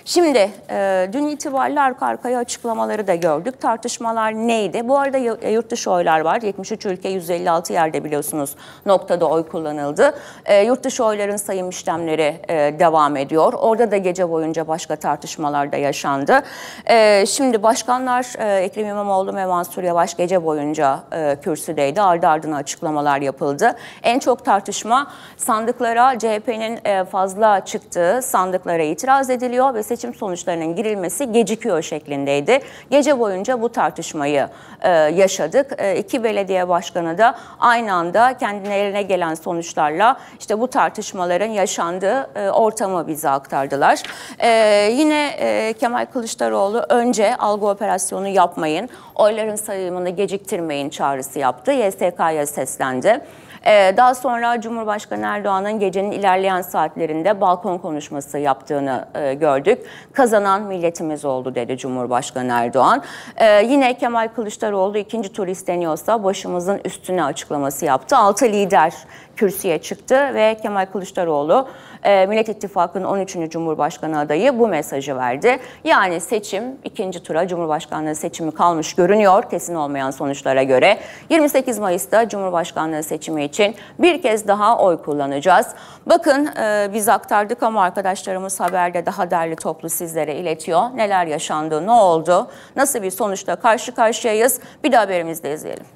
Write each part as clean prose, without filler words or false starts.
Şimdi dün itibariyle arka arkaya açıklamaları da gördük. Tartışmalar neydi? Bu arada yurt dışı oylar var. 73 ülke 156 yerde biliyorsunuz noktada oy kullanıldı. Yurt dışı oyların sayım işlemleri devam ediyor. Orada da gece boyunca başka tartışmalar da yaşandı. Şimdi başkanlar Ekrem İmamoğlu ve Mansur Yavaş gece boyunca kürsüdeydi. Ardı ardına açıklamalar yapıldı. En çok tartışma sandıklara, CHP'nin fazla çıktığı sandıklara itiraz ediliyor ve seçim sonuçlarının girilmesi gecikiyor şeklindeydi. Gece boyunca bu tartışmayı yaşadık. İki belediye başkanı da aynı anda kendilerine gelen sonuçlarla işte bu tartışmaların yaşandığı ortamı bize aktardılar. Yine Kemal Kılıçdaroğlu önce algı operasyonu yapmayın, oyların sayımını geciktirmeyin çağrısı yaptı. YSK'ya seslendi. Daha sonra Cumhurbaşkanı Erdoğan'ın gecenin ilerleyen saatlerinde balkon konuşması yaptığını gördük. Kazanan milletimiz oldu dedi Cumhurbaşkanı Erdoğan. Yine Kemal Kılıçdaroğlu ikinci tur isteniyorsa başımızın üstüne açıklaması yaptı. 6 lider kürsüye çıktı ve Kemal Kılıçdaroğlu Millet İttifakı'nın 13. Cumhurbaşkanı adayı bu mesajı verdi. Yani seçim ikinci tura Cumhurbaşkanlığı seçimi kalmış görünüyor kesin olmayan sonuçlara göre. 28 Mayıs'ta Cumhurbaşkanlığı seçimi için bir kez daha oy kullanacağız. Bakın biz aktardık ama arkadaşlarımız haberde daha derli toplu sizlere iletiyor. Neler yaşandı, ne oldu, nasıl bir sonuçla karşı karşıyayız bir de haberimizde izleyelim.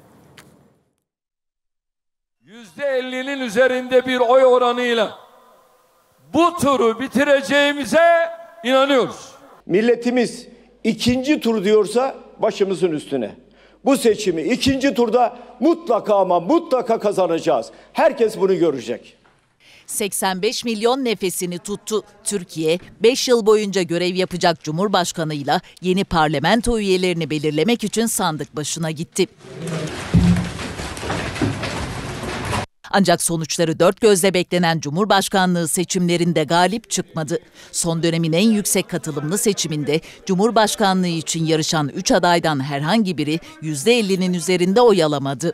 %50'nin üzerinde bir oy oranıyla bu turu bitireceğimize inanıyoruz. Milletimiz ikinci tur diyorsa başımızın üstüne. Bu seçimi ikinci turda mutlaka ama mutlaka kazanacağız. Herkes bunu görecek. 85 milyon nefesini tuttu. Türkiye 5 yıl boyunca görev yapacak Cumhurbaşkanıyla yeni parlamento üyelerini belirlemek için sandık başına gitti. Ancak sonuçları dört gözle beklenen Cumhurbaşkanlığı seçimlerinde galip çıkmadı. Son dönemin en yüksek katılımlı seçiminde Cumhurbaşkanlığı için yarışan 3 adaydan herhangi biri %50'nin üzerinde oy alamadı.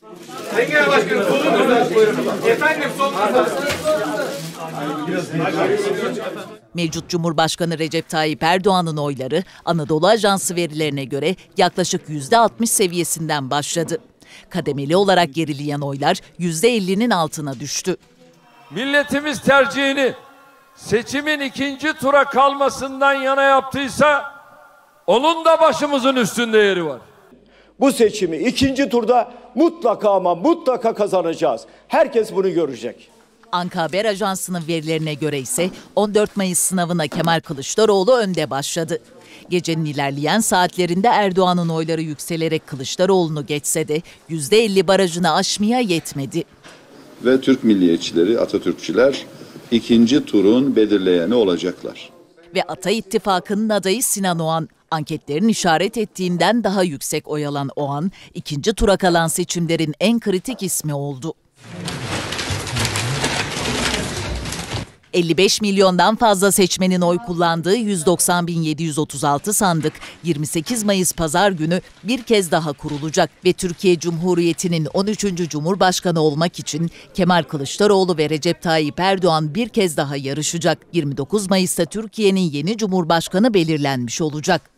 Mevcut Cumhurbaşkanı Recep Tayyip Erdoğan'ın oyları Anadolu Ajansı verilerine göre yaklaşık %60 seviyesinden başladı. Kademeli olarak gerileyen oylar %50'nin altına düştü. Milletimiz tercihini seçimin ikinci tura kalmasından yana yaptıysa onun da başımızın üstünde yeri var. Bu seçimi ikinci turda mutlaka ama mutlaka kazanacağız. Herkes bunu görecek. Anka Haber Ajansı'nın verilerine göre ise 14 Mayıs sınavına Kemal Kılıçdaroğlu önde başladı. Gecenin ilerleyen saatlerinde Erdoğan'ın oyları yükselerek Kılıçdaroğlu'nu geçse de %50 barajını aşmaya yetmedi. Ve Türk milliyetçileri, Atatürkçüler ikinci turun belirleyeni olacaklar. Ve Ata İttifakı'nın adayı Sinan Oğan, anketlerin işaret ettiğinden daha yüksek oy alan Oğan, ikinci tura kalan seçimlerin en kritik ismi oldu. 55 milyondan fazla seçmenin oy kullandığı 190.736 sandık 28 Mayıs Pazar günü bir kez daha kurulacak ve Türkiye Cumhuriyeti'nin 13. Cumhurbaşkanı olmak için Kemal Kılıçdaroğlu ve Recep Tayyip Erdoğan bir kez daha yarışacak. 29 Mayıs'ta Türkiye'nin yeni Cumhurbaşkanı belirlenmiş olacak.